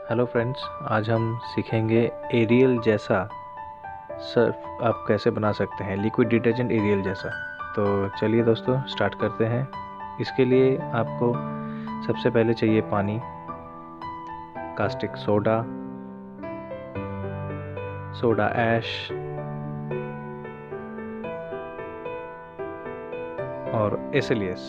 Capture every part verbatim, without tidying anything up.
Hello friends, आज हम सीखेंगे एरियल जैसा सर्फ आप कैसे बना सकते हैं, लिक्विड डिटर्जेंट एरियल जैसा। तो चलिए दोस्तों स्टार्ट करते हैं। इसके लिए आपको सबसे पहले चाहिए पानी, कास्टिक सोडा, सोडा ऐश और एसिलियस।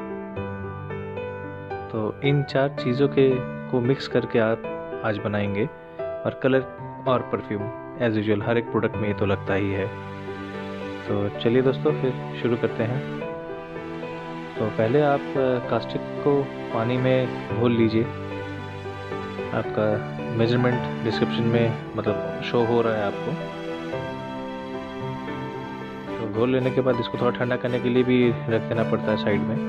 तो इन चार चीज़ों के को मिक्स करके आप आज बनाएंगे। और कलर और परफ्यूम एज यूजुअल हर एक प्रोडक्ट में ये तो लगता ही है। तो चलिए दोस्तों फिर शुरू करते हैं। तो पहले आप कास्टिक को पानी में घोल लीजिए। आपका मेजरमेंट डिस्क्रिप्शन में मतलब शो हो रहा है आपको। तो घोल लेने के बाद इसको थोड़ा ठंडा करने के लिए भी रख देना पड़ता है साइड में।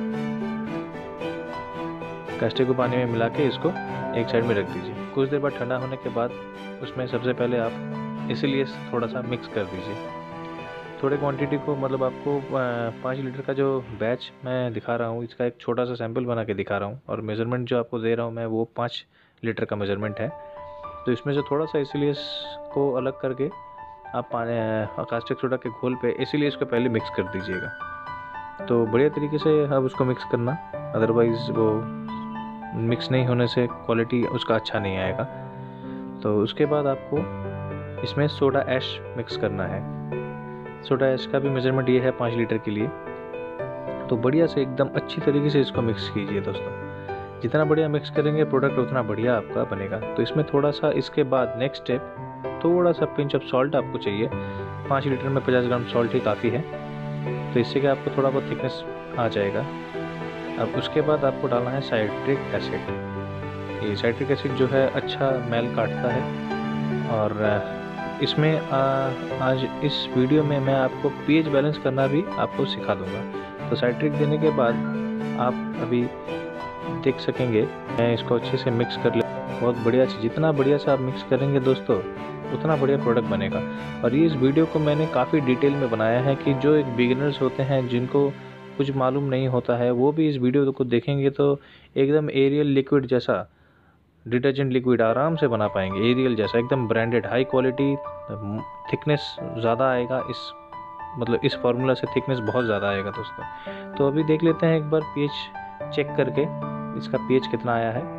कास्टिक को पानी में मिला के इसको एक साइड में रख दीजिए। कुछ देर बाद ठंडा होने के बाद उसमें सबसे पहले आप इसीलिए थोड़ा सा मिक्स कर दीजिए। थोड़े क्वांटिटी को मतलब आपको पाँच लीटर का जो बैच मैं दिखा रहा हूँ, इसका एक छोटा सा सैंपल बना के दिखा रहा हूँ और मेज़रमेंट जो आपको दे रहा हूँ मैं वो पाँच लीटर का मेज़रमेंट है। तो इसमें से थोड़ा सा इसीलिए को अलग करके आप पानी कास्टिक सोडा के घोल पे इसीलिए इसको पहले मिक्स कर दीजिएगा। तो बढ़िया तरीके से आप उसको मिक्स करना, अदरवाइज़ वो मिक्स नहीं होने से क्वालिटी उसका अच्छा नहीं आएगा। तो उसके बाद आपको इसमें सोडा ऐश मिक्स करना है। सोडा ऐश का भी मेजरमेंट ये है पाँच लीटर के लिए। तो बढ़िया से एकदम अच्छी तरीके से इसको मिक्स कीजिए दोस्तों। जितना बढ़िया मिक्स करेंगे प्रोडक्ट उतना बढ़िया आपका बनेगा। तो इसमें थोड़ा सा इसके बाद नेक्स्ट स्टेप थोड़ा सा पिंच ऑफ सॉल्ट आपको चाहिए। पाँच लीटर में पचास ग्राम सॉल्ट ही काफ़ी है। तो इससे क्या आपको थोड़ा बहुत थिकनेस आ जाएगा। अब उसके बाद आपको डालना है साइट्रिक एसिड। ये साइट्रिक एसिड जो है अच्छा मैल काटता है। और इसमें आ, आज इस वीडियो में मैं आपको पीएच बैलेंस करना भी आपको सिखा दूंगा। तो साइट्रिक देने के बाद आप अभी देख सकेंगे मैं इसको अच्छे से मिक्स कर ले। बहुत बढ़िया से, जितना बढ़िया से आप मिक्स करेंगे दोस्तों उतना बढ़िया प्रोडक्ट बनेगा। और ये इस वीडियो को मैंने काफ़ी डिटेल में बनाया है कि जो एक बिगिनर्स होते हैं जिनको कुछ मालूम नहीं होता है वो भी इस वीडियो को देखेंगे तो एकदम एरियल लिक्विड जैसा डिटर्जेंट लिक्विड आराम से बना पाएंगे। एरियल जैसा एकदम ब्रांडेड हाई क्वालिटी, थिकनेस ज़्यादा आएगा। इस मतलब इस फार्मूला से थिकनेस बहुत ज़्यादा आएगा दोस्तों। तो अभी देख लेते हैं एक बार पीएच चेक करके इसका पीएच कितना आया है।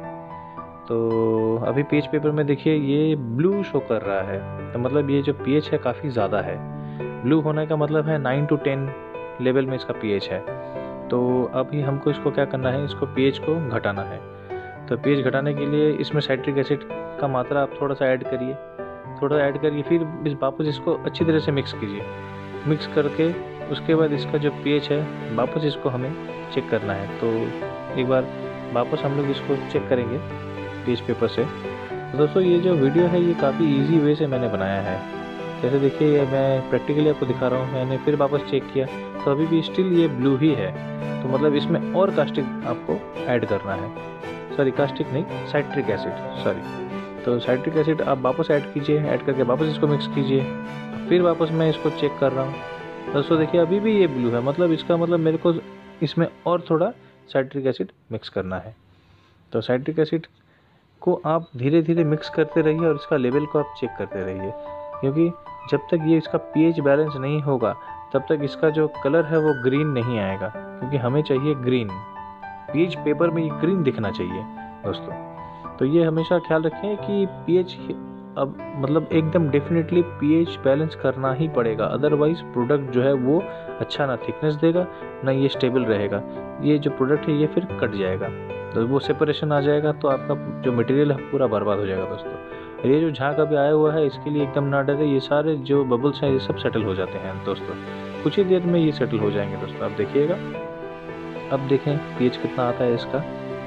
तो अभी पीएच पेपर में देखिए ये ब्लू शो कर रहा है। तो मतलब ये जो पीएच है काफ़ी ज़्यादा है। ब्लू होने का मतलब है नाइन टू टेन लेवल में इसका पीएच है। तो अभी हमको इसको क्या करना है, इसको पीएच को घटाना है। तो पीएच घटाने के लिए इसमें साइट्रिक एसिड का मात्रा आप थोड़ा सा ऐड करिए। थोड़ा ऐड करिए फिर इस वापस इसको अच्छी तरह से मिक्स कीजिए। मिक्स करके उसके बाद इसका जो पीएच है वापस इसको हमें चेक करना है। तो एक बार वापस हम लोग इसको चेक करेंगे पीएच पेपर से। तो दोस्तों ये जो वीडियो है ये काफ़ी ईजी वे से मैंने बनाया है। जैसे देखिए ये मैं प्रैक्टिकली आपको दिखा रहा हूँ। मैंने फिर वापस चेक किया तो अभी भी स्टिल ये ब्लू ही है। तो मतलब इसमें और कास्टिक आपको ऐड करना है। सॉरी कास्टिक नहीं, साइट्रिक एसिड, सॉरी। तो साइट्रिक एसिड आप वापस ऐड कीजिए। ऐड करके वापस इसको मिक्स कीजिए। फिर वापस मैं इसको चेक कर रहा हूँ। दोस्तों देखिए अभी भी ये ब्लू है। मतलब इसका मतलब मेरे को इसमें और थोड़ा साइट्रिक एसिड मिक्स करना है। तो साइट्रिक एसिड को आप धीरे धीरे मिक्स करते रहिए और इसका लेवल को आप चेक करते रहिए। क्योंकि जब तक ये इसका पीएच बैलेंस नहीं होगा तब तक इसका जो कलर है वो ग्रीन नहीं आएगा। क्योंकि हमें चाहिए ग्रीन, पीएच पेपर में ये ग्रीन दिखना चाहिए दोस्तों। तो ये हमेशा ख्याल रखें कि पीएच अब मतलब एकदम डेफिनेटली पीएच बैलेंस करना ही पड़ेगा। अदरवाइज प्रोडक्ट जो है वो अच्छा ना थिकनेस देगा ना ये स्टेबल रहेगा। ये जो प्रोडक्ट है ये फिर कट जाएगा, तो वो सेपरेशन आ जाएगा तो आपका जो मटेरियल है पूरा बर्बाद हो जाएगा दोस्तों। ये जो झाग अभी आया हुआ है इसके लिए एकदम ना डरे। ये सारे जो बबल्स हैं ये सब सेटल हो जाते हैं दोस्तों। कुछ ही देर में ये सेटल हो जाएंगे दोस्तों। आप देखिएगा, अब देखें पीएच कितना आता है इसका।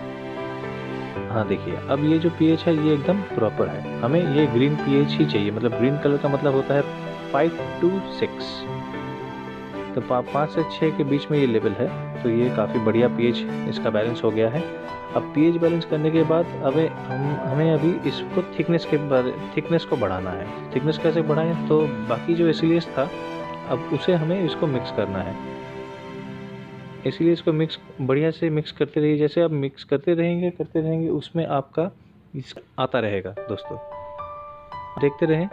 हाँ देखिए अब ये जो पीएच है ये एकदम प्रॉपर है। हमें ये ग्रीन पीएच ही चाहिए। मतलब ग्रीन कलर का मतलब होता है फाइव टू सिक्स। तो पाँच से छः के बीच में ये लेवल है। तो ये काफ़ी बढ़िया पीएच इसका बैलेंस हो गया है। अब पीएच बैलेंस करने के बाद हमें हम हमें अभी इसको थिकनेस के थिकनेस को बढ़ाना है। थिकनेस कैसे बढ़ाएं, तो बाकी जो एसिलियस था अब उसे हमें इसको मिक्स करना है। इसलिए इसको मिक्स बढ़िया से मिक्स करते रहिए। जैसे आप मिक्स करते रहेंगे करते रहेंगे उसमें आपका इस आता रहेगा दोस्तों, देखते रहें।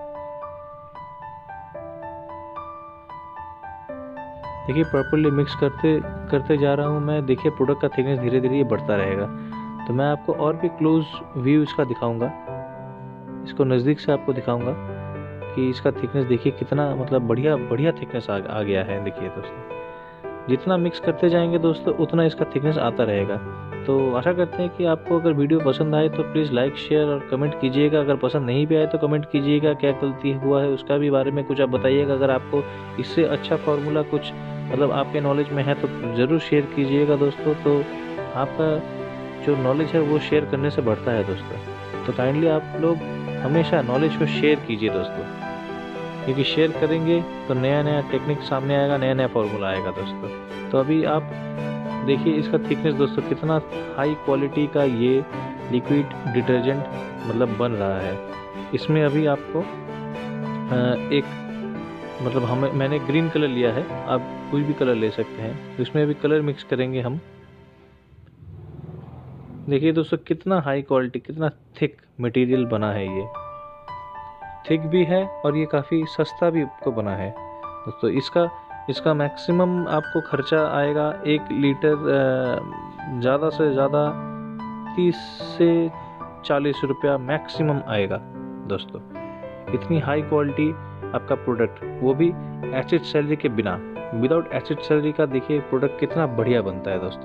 देखिए प्रॉपर्ली मिक्स करते करते जा रहा हूँ मैं। देखिए प्रोडक्ट का थिकनेस धीरे धीरे ये बढ़ता रहेगा। तो मैं आपको और भी क्लोज व्यू इसका दिखाऊंगा, इसको नज़दीक से आपको दिखाऊंगा कि इसका थिकनेस देखिए कितना मतलब बढ़िया बढ़िया थिकनेस आ, आ गया है। देखिए दोस्तों, जितना मिक्स करते जाएंगे दोस्तों उतना इसका थिकनेस आता रहेगा। तो आशा करते हैं कि आपको अगर वीडियो पसंद आए तो प्लीज़ लाइक शेयर और कमेंट कीजिएगा। अगर पसंद नहीं भी आए तो कमेंट कीजिएगा, क्या गलती हुआ है उसका भी बारे में कुछ आप बताइएगा। अगर आपको इससे अच्छा फार्मूला कुछ मतलब आपके नॉलेज में है तो ज़रूर शेयर कीजिएगा दोस्तों। तो आपका जो नॉलेज है वो शेयर करने से बढ़ता है दोस्तों। तो काइंडली आप लोग हमेशा नॉलेज को शेयर कीजिए दोस्तों, क्योंकि शेयर करेंगे तो नया नया टेक्निक सामने आएगा, नया नया फार्मूला आएगा दोस्तों। तो अभी आप देखिए इसका थिकनेस दोस्तों कितना हाई क्वालिटी का ये लिक्विड डिटर्जेंट मतलब बन रहा है। इसमें अभी आपको एक मतलब हमें मैंने ग्रीन कलर लिया है, आप कोई भी कलर ले सकते हैं। तो इसमें अभी कलर मिक्स करेंगे हम। देखिए दोस्तों कितना हाई क्वालिटी, कितना थिक मटेरियल बना है। ये थिक भी है और ये काफ़ी सस्ता भी आपको बना है दोस्तों। इसका इसका मैक्सिमम आपको खर्चा आएगा एक लीटर ज़्यादा से ज़्यादा तीस से चालीस रुपया मैक्सिमम आएगा दोस्तों। इतनी हाई क्वालिटी आपका प्रोडक्ट, वो भी एसिड सैलरी के बिना, विदाउट एसिड सैलरी का देखिए प्रोडक्ट कितना बढ़िया बनता है दोस्तों।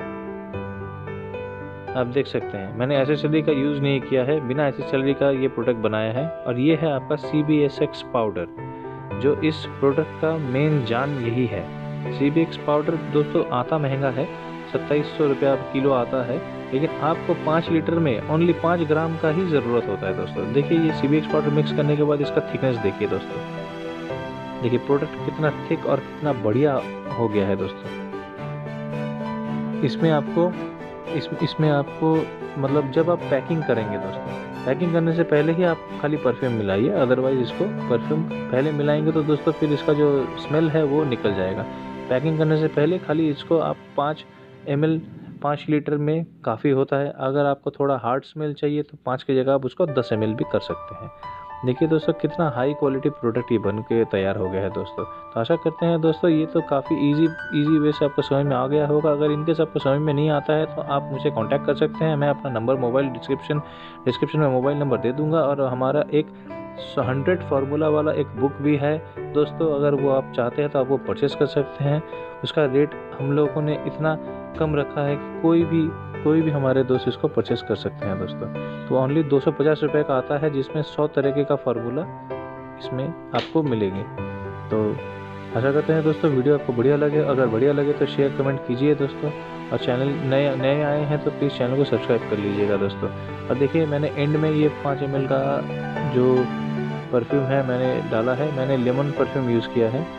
आप देख सकते हैं मैंने एसिड सैलरी का यूज़ नहीं किया है, बिना एसिड सैलरी का ये प्रोडक्ट बनाया है। और ये है आपका C B S X powder, जो इस प्रोडक्ट का मेन जान यही है। सी बी एक्स पाउडर दोस्तों आता महंगा है, सत्ताईस सौ रुपया किलो आता है, लेकिन आपको पाँच लीटर में ओनली पाँच ग्राम का ही ज़रूरत होता है दोस्तों। देखिए ये C B X powder mix करने के बाद इसका थिकनेस देखिए दोस्तों। देखिए प्रोडक्ट कितना थिक और कितना बढ़िया हो गया है दोस्तों। इसमें आपको इस इसमें आपको मतलब जब आप पैकिंग करेंगे दोस्तों, पैकिंग करने से पहले ही आप खाली परफ्यूम मिलाइए, अदरवाइज़ इसको परफ्यूम पहले मिलाएंगे तो दोस्तों फिर इसका जो स्मेल है वो निकल जाएगा। पैकिंग करने से पहले खाली इसको आप पाँच एम एल पाँच लीटर में काफ़ी होता है। अगर आपको थोड़ा हार्ड स्मेल चाहिए तो पाँच की जगह आप उसको दस एम एल भी कर सकते हैं। देखिए दोस्तों कितना हाई क्वालिटी प्रोडक्ट ये बन के तैयार हो गया है दोस्तों। तो आशा करते हैं दोस्तों ये तो काफ़ी इजी इजी वे से आपको समझ में आ गया होगा। अगर इनकेस आपको समझ में नहीं आता है तो आप मुझे कांटेक्ट कर सकते हैं। मैं अपना नंबर मोबाइल डिस्क्रिप्शन डिस्क्रिप्शन में मोबाइल नंबर दे दूंगा। और हमारा एक हंड्रेड फार्मूला वाला एक बुक भी है दोस्तों, अगर वो आप चाहते हैं तो आप वो परचेस कर सकते हैं। उसका रेट हम लोगों ने इतना कम रखा है कि कोई भी कोई भी हमारे दोस्त इसको परचेस कर सकते हैं दोस्तों। तो ओनली दो सौ पचास रुपये का आता है, जिसमें सौ तरीके का फार्मूला इसमें आपको मिलेंगे। तो आशा करते हैं दोस्तों वीडियो आपको बढ़िया लगे। अगर बढ़िया लगे तो शेयर कमेंट कीजिए दोस्तों। और चैनल नए नए आए हैं तो प्लीज़ चैनल को सब्सक्राइब कर लीजिएगा दोस्तों। और देखिए मैंने एंड में ये पाँच एम एल का जो परफ्यूम है मैंने डाला है, मैंने लेमन परफ्यूम यूज़ किया है।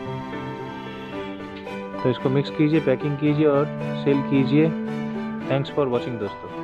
तो इसको मिक्स कीजिए, पैकिंग कीजिए और सेल कीजिए। थैंक्स फॉर वॉचिंग दोस्तों।